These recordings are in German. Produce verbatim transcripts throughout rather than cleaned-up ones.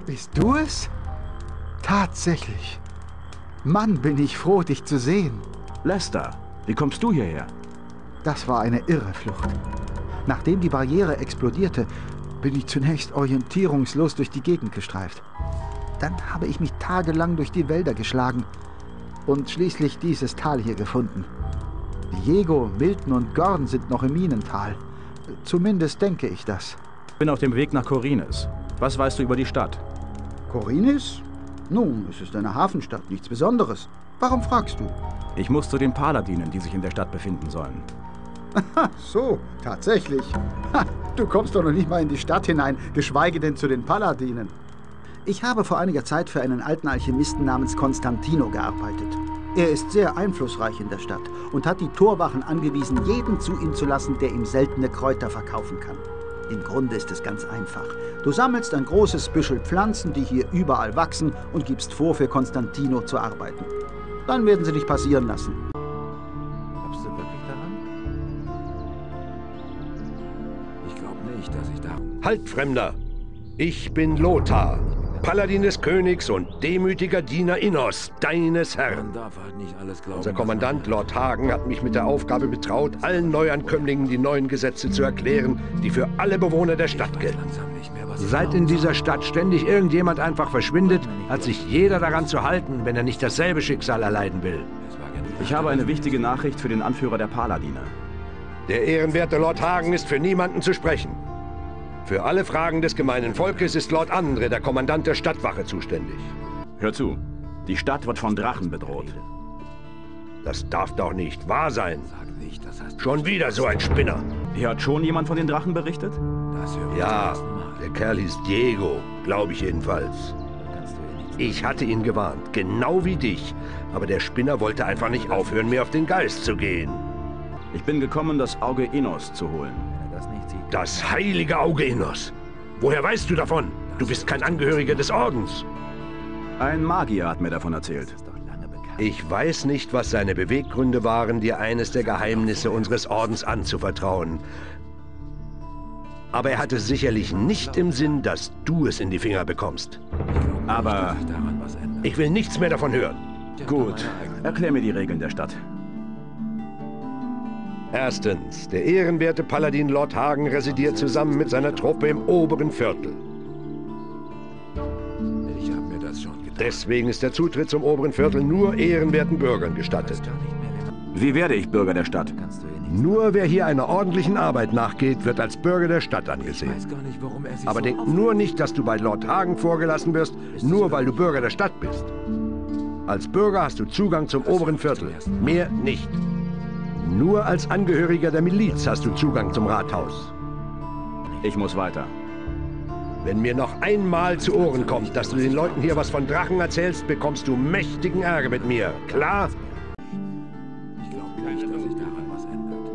Bist du es? Tatsächlich. Mann, bin ich froh, dich zu sehen. Lester, wie kommst du hierher? Das war eine irre Flucht. Nachdem die Barriere explodierte, bin ich zunächst orientierungslos durch die Gegend gestreift. Dann habe ich mich tagelang durch die Wälder geschlagen und schließlich dieses Tal hier gefunden. Diego, Milton und Gordon sind noch im Minental. Zumindest denke ich das. Ich bin auf dem Weg nach Khorinis. Was weißt du über die Stadt? Khorinis? Nun, es ist eine Hafenstadt, nichts Besonderes. Warum fragst du? Ich muss zu den Paladinen, die sich in der Stadt befinden sollen. Aha, so, tatsächlich. Ha, du kommst doch noch nicht mal in die Stadt hinein, geschweige denn zu den Paladinen. Ich habe vor einiger Zeit für einen alten Alchemisten namens Constantino gearbeitet. Er ist sehr einflussreich in der Stadt und hat die Torwachen angewiesen, jeden zu ihm zu lassen, der ihm seltene Kräuter verkaufen kann. Im Grunde ist es ganz einfach. Du sammelst ein großes Büschel Pflanzen, die hier überall wachsen, und gibst vor, für Constantino zu arbeiten. Dann werden sie dich passieren lassen. Glaubst du wirklich daran? Ich glaube nicht, dass ich da... Halt, Fremder! Ich bin Lothar, Paladin des Königs und demütiger Diener Innos, deines Herrn. Unser Kommandant Lord Hagen hat mich mit der Aufgabe betraut, allen Neuankömmlingen die neuen Gesetze zu erklären, die für alle Bewohner der Stadt gelten. Seit in dieser Stadt ständig irgendjemand einfach verschwindet, hat sich jeder daran zu halten, wenn er nicht dasselbe Schicksal erleiden will. Ich habe eine wichtige Nachricht für den Anführer der Paladine. Der ehrenwerte Lord Hagen ist für niemanden zu sprechen. Für alle Fragen des gemeinen Volkes ist Lord Andre, der Kommandant der Stadtwache, zuständig. Hör zu, die Stadt wird von Drachen bedroht. Das darf doch nicht wahr sein. Schon wieder so ein Spinner. Hier hat schon jemand von den Drachen berichtet? Ja, der Kerl hieß Diego, glaube ich jedenfalls. Ich hatte ihn gewarnt, genau wie dich. Aber der Spinner wollte einfach nicht aufhören, mir auf den Geist zu gehen. Ich bin gekommen, das Auge Innos zu holen. Das heilige Auge Innos. Woher weißt du davon? Du bist kein Angehöriger des Ordens. Ein Magier hat mir davon erzählt. Ich weiß nicht, was seine Beweggründe waren, dir eines der Geheimnisse unseres Ordens anzuvertrauen. Aber er hatte sicherlich nicht im Sinn, dass du es in die Finger bekommst. Aber ich will nichts mehr davon hören. Gut, erklär mir die Regeln der Stadt. Erstens, der ehrenwerte Paladin Lord Hagen residiert zusammen mit seiner Truppe im oberen Viertel. Ich habe mir das schon gedacht. Deswegen ist der Zutritt zum oberen Viertel nur ehrenwerten Bürgern gestattet. Wie werde ich Bürger der Stadt? Nur wer hier einer ordentlichen Arbeit nachgeht, wird als Bürger der Stadt angesehen. Aber denk nur nicht, dass du bei Lord Hagen vorgelassen wirst, nur weil du Bürger der Stadt bist. Als Bürger hast du Zugang zum oberen Viertel, mehr nicht. Nur als Angehöriger der Miliz hast du Zugang zum Rathaus. Ich muss weiter. Wenn mir noch einmal zu Ohren kommt, dass du den Leuten hier was von Drachen erzählst, bekommst du mächtigen Ärger mit mir. Klar? Ich glaube nicht, dass sich daran was ändert.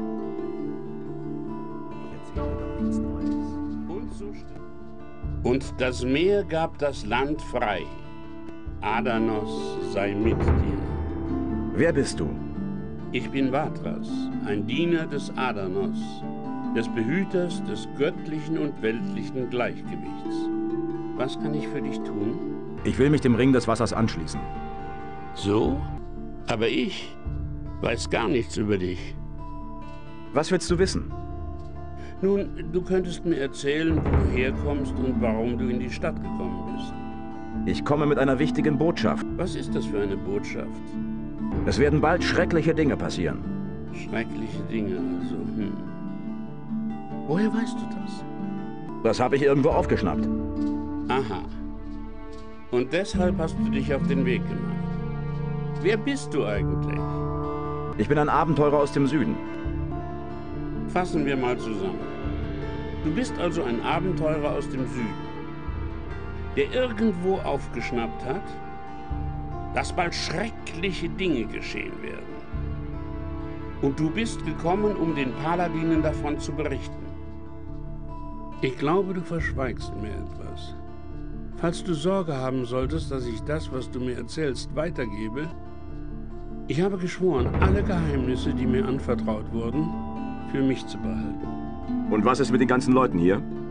Ich erzähle doch nichts Neues. Und so stimmt. Und das Meer gab das Land frei. Adanos sei mit dir. Wer bist du? Ich bin Vatras, ein Diener des Adanos, des Behüters des göttlichen und weltlichen Gleichgewichts. Was kann ich für dich tun? Ich will mich dem Ring des Wassers anschließen. So? Aber ich weiß gar nichts über dich. Was willst du wissen? Nun, du könntest mir erzählen, wo du herkommst und warum du in die Stadt gekommen bist. Ich komme mit einer wichtigen Botschaft. Was ist das für eine Botschaft? Es werden bald schreckliche Dinge passieren. Schreckliche Dinge, also, hm. Woher weißt du das? Das habe ich irgendwo aufgeschnappt. Aha. Und deshalb hast du dich auf den Weg gemacht. Wer bist du eigentlich? Ich bin ein Abenteurer aus dem Süden. Fassen wir mal zusammen. Du bist also ein Abenteurer aus dem Süden, der irgendwo aufgeschnappt hat, dass bald schreckliche Dinge geschehen werden. Und du bist gekommen, um den Paladinen davon zu berichten. Ich glaube, du verschweigst mir etwas. Falls du Sorge haben solltest, dass ich das, was du mir erzählst, weitergebe, ich habe geschworen, alle Geheimnisse, die mir anvertraut wurden, für mich zu behalten. Und was ist mit den ganzen Leuten hier?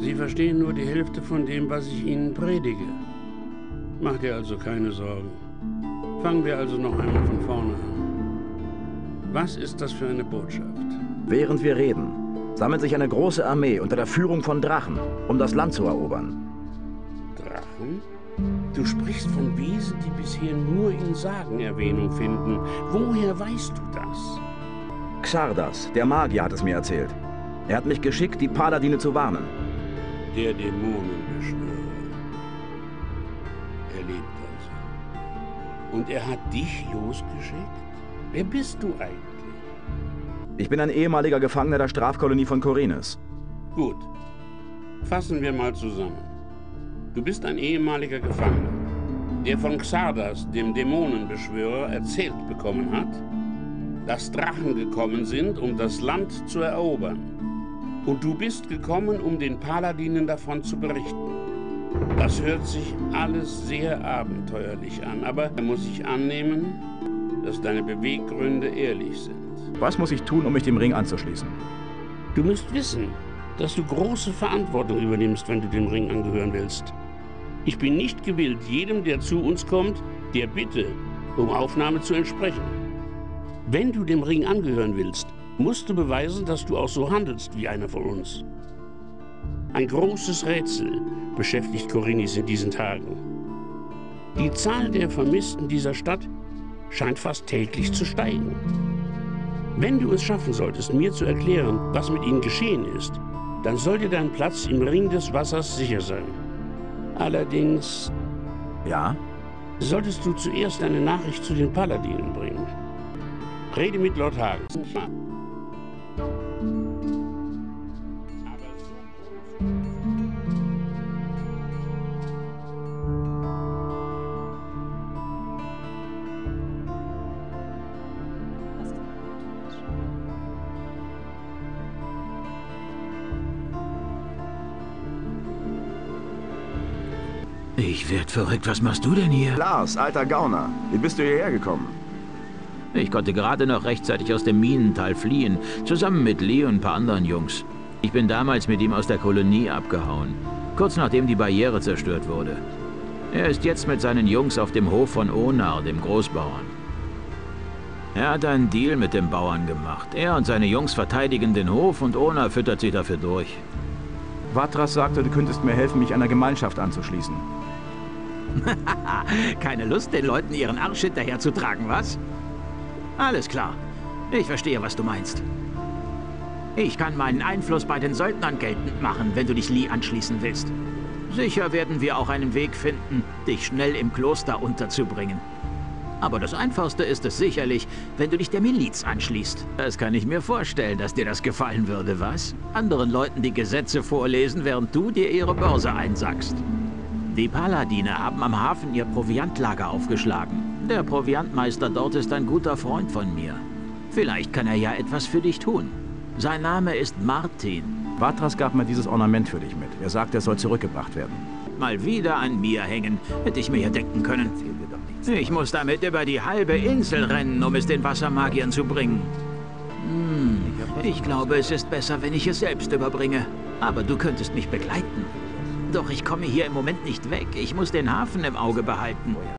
Sie verstehen nur die Hälfte von dem, was ich Ihnen predige. Mach dir also keine Sorgen. Fangen wir also noch einmal von vorne an. Was ist das für eine Botschaft? Während wir reden, sammelt sich eine große Armee unter der Führung von Drachen, um das Land zu erobern. Drachen? Du sprichst von Wesen, die bisher nur in Sagen Erwähnung finden. Woher weißt du das? Xardas, der Magier, hat es mir erzählt. Er hat mich geschickt, die Paladine zu warnen. Der Dämonenbeschwörer. Er lebt also. Und er hat dich losgeschickt? Wer bist du eigentlich? Ich bin ein ehemaliger Gefangener der Strafkolonie von Khorinis. Gut. Fassen wir mal zusammen. Du bist ein ehemaliger Gefangener, der von Xardas, dem Dämonenbeschwörer, erzählt bekommen hat, dass Drachen gekommen sind, um das Land zu erobern. Und du bist gekommen, um den Paladinen davon zu berichten. Das hört sich alles sehr abenteuerlich an, aber da muss ich annehmen, dass deine Beweggründe ehrlich sind. Was muss ich tun, um mich dem Ring anzuschließen? Du musst wissen, dass du große Verantwortung übernimmst, wenn du dem Ring angehören willst. Ich bin nicht gewillt, jedem, der zu uns kommt, der Bitte um Aufnahme zu entsprechen. Wenn du dem Ring angehören willst, musst du beweisen, dass du auch so handelst wie einer von uns. Ein großes Rätsel beschäftigt Khorinis in diesen Tagen. Die Zahl der Vermissten dieser Stadt scheint fast täglich zu steigen. Wenn du es schaffen solltest, mir zu erklären, was mit ihnen geschehen ist, dann soll dir dein Platz im Ring des Wassers sicher sein. Allerdings... Ja? Solltest du zuerst eine Nachricht zu den Paladinen bringen. Rede mit Lord Hagen. Ich werd verrückt. Was machst du denn hier? Lars, alter Gauner. Wie bist du hierher gekommen? Ich konnte gerade noch rechtzeitig aus dem Minental fliehen, zusammen mit Lee und ein paar anderen Jungs. Ich bin damals mit ihm aus der Kolonie abgehauen, kurz nachdem die Barriere zerstört wurde. Er ist jetzt mit seinen Jungs auf dem Hof von Onar, dem Großbauern. Er hat einen Deal mit dem Bauern gemacht. Er und seine Jungs verteidigen den Hof und Onar füttert sich dafür durch. Vatras sagte, du könntest mir helfen, mich einer Gemeinschaft anzuschließen. Keine Lust, den Leuten ihren Arsch hinterher zu tragen, was? Alles klar. Ich verstehe, was du meinst. Ich kann meinen Einfluss bei den Söldnern geltend machen, wenn du dich Lee anschließen willst. Sicher werden wir auch einen Weg finden, dich schnell im Kloster unterzubringen. Aber das Einfachste ist es sicherlich, wenn du dich der Miliz anschließt. Das kann ich mir vorstellen, dass dir das gefallen würde, was? Anderen Leuten die Gesetze vorlesen, während du dir ihre Börse einsackst. Die Paladine haben am Hafen ihr Proviantlager aufgeschlagen. Der Proviantmeister dort ist ein guter Freund von mir. Vielleicht kann er ja etwas für dich tun. Sein Name ist Martin. Vatras gab mir dieses Ornament für dich mit. Er sagt, er soll zurückgebracht werden. Mal wieder an mir hängen, hätte ich mir ja denken können. Ich muss damit über die halbe Insel rennen, um es den Wassermagiern zu bringen. Hm, ich glaube, es ist besser, wenn ich es selbst überbringe. Aber du könntest mich begleiten. Doch ich komme hier im Moment nicht weg. Ich muss den Hafen im Auge behalten.